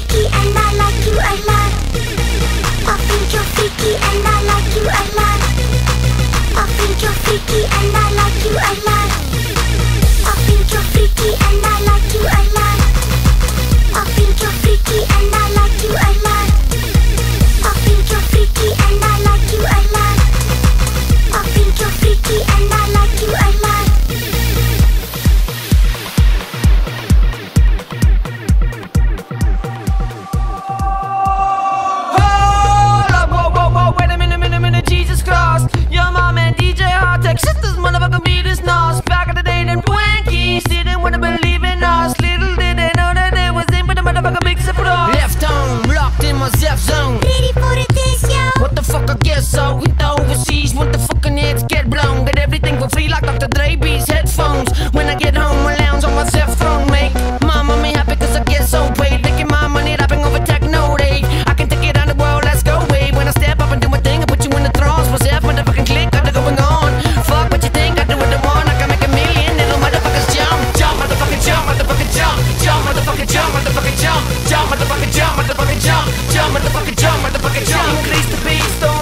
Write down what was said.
freaky and I like you a lot. I think you're freaky and I like you a lot. I think you're freaky and I like you a lot. I think you're freaky and I like you a lot. I think you're freaky and I like you a lot. I think you're freaky and I like you a lot. I think you're freaky and I like you a lot. Jesus Christ, your mom and DJ Hardtech, sisters, motherfucking beat is nos. Back in the day, them Twinkies didn't wanna believe in us. Little did they know that they was in for the motherfucking big surprise. Left home, locked in my Zef zone. Ready for the test, yo? What the fuck, I guess so. Hit the overseas, want the fucking heads get blown. Get everything for free like Dr. Dre beats headphones. When I get home, I lounge on my Zef throne. Make mama me happy cause I get so paid. Making my money, rapping over techno rave. I can take it on the world, let's go wave. When I step up and do my thing, I put you in the thrones. What's that motherfucking click, got it going on. Fuck what you think, I do what I want. I can make a million, little motherfuckers jump. Jump, motherfucking jump, motherfucking jump. Jump, motherfucking jump, motherfucking jump. Jump, motherfucking jump, motherfucking jump. Jump, motherfucking jump, motherfucking jump. Increase the beat,